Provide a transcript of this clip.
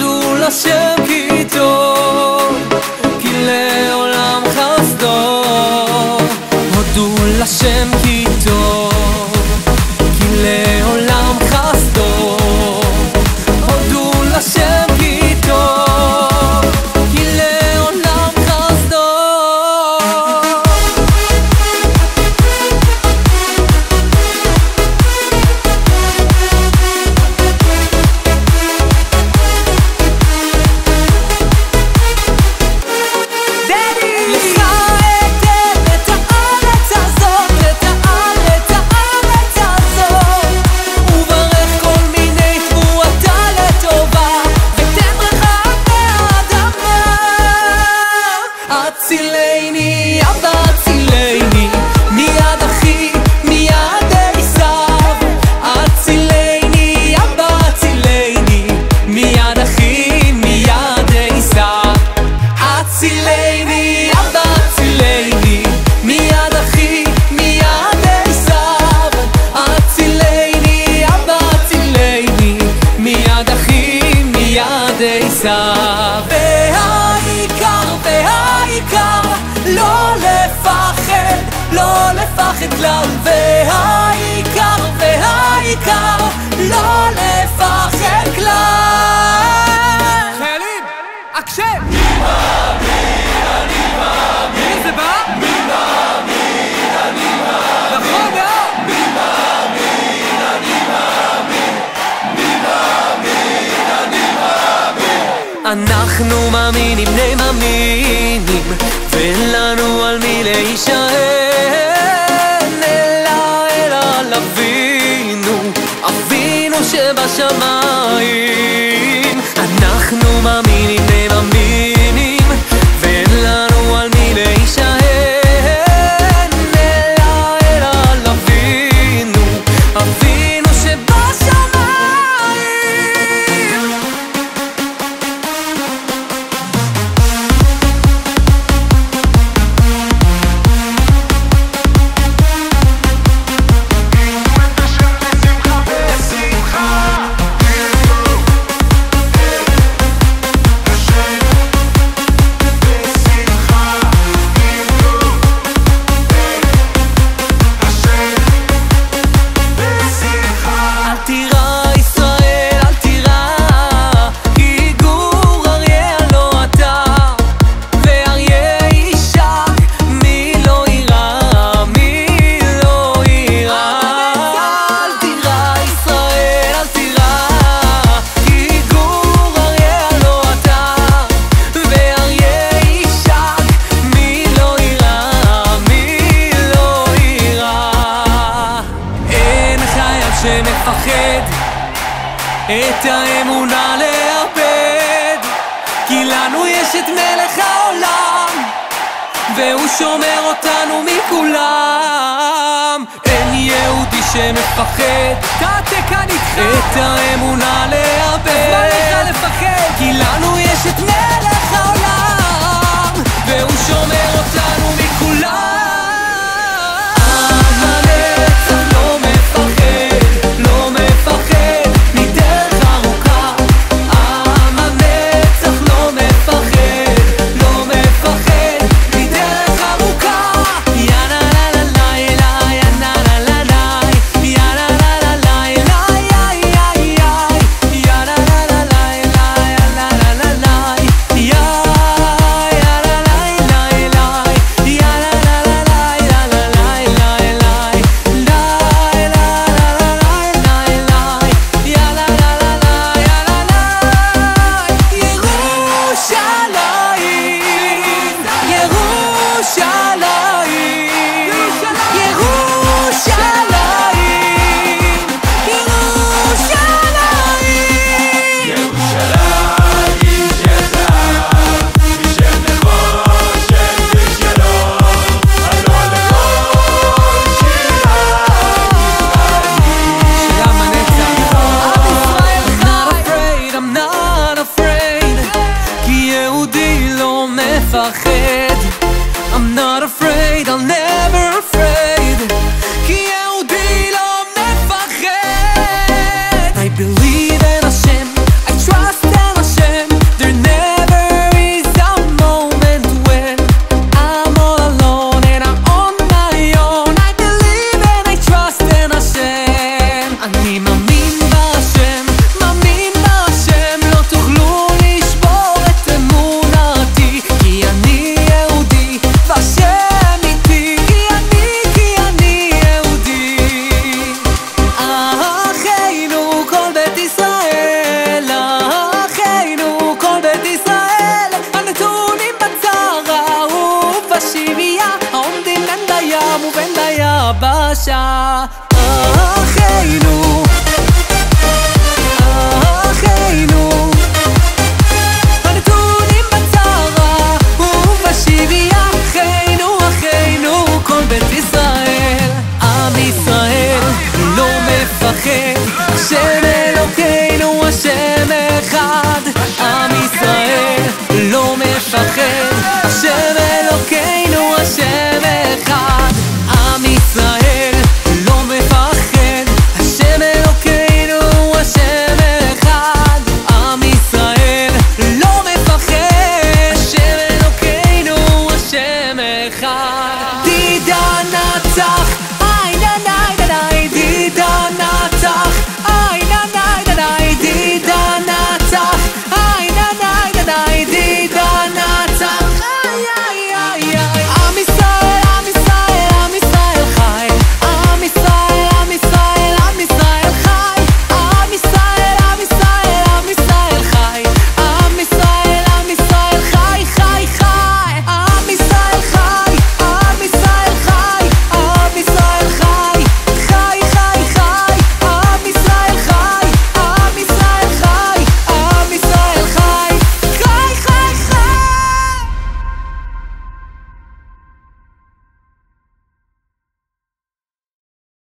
הודו לשם כי טוב, כי לעולם חסדו. הודו לשם כי טוב, כי לעולם חסדו. הודו לשם כי טוב, כי לעולם חסדו. הצילני אבא הצילני מיד אחי מיד עשיו. הצילני אבא הצילני מיד אחי מיד עשיו. הצילני אבא הצילני מיד אחי מיד עשיו. הצילני אבא הצילני מיד אחי מיד עשיו. והעיקר לא לפחד, לא לפחד כלל. והעיקר לא לפחד כלל. חיילים, הקשב! מי מאמין, זה בא? מי מאמין, אני מאמין. נכון מאוד! מי מאמין, אני מאמין. מי מאמין, אני מאמין. אנחנו מאמינים בני מאמינים, ואין לנו על מי להישען, אלא על אבינו, אבינו שבשמיים. אנחנו מאמינים בני מאמינים, ואין לנו על מי להישען, אלא על אבינו, אבינו שבשמיים. שמפחד את האמונה לאבד, כי לנו יש את מלך העולם והוא שומר אותנו מכולם. אין יהודי שמפחד את האמונה לאבד, כי לנו יש את מלך העולם והוא שומר אותנו מכולם. I'm not afraid, I'll never afraid, כי יהודי לא מפחד. I believe in Hashem, I trust in Hashem. חדשה,